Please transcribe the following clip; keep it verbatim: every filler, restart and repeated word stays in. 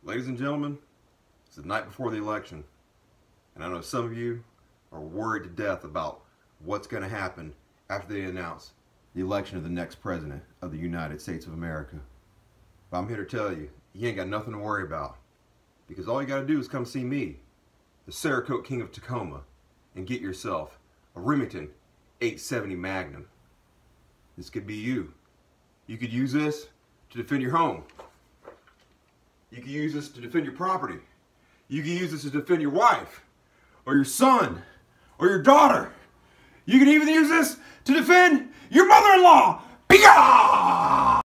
Ladies and gentlemen, it's the night before the election, and I know some of you are worried to death about what's going to happen after they announce the election of the next president of the United States of America. But I'm here to tell you, you ain't got nothing to worry about, because all you got to do is come see me, the Cerakote King of Tacoma, and get yourself a Remington eight seventy Magnum. This could be you. You could use this to defend your home. You could use this to defend your property. You could use this to defend your wife, or your son, or your daughter. You could even use this to defend your mother-in-law. Be-ya!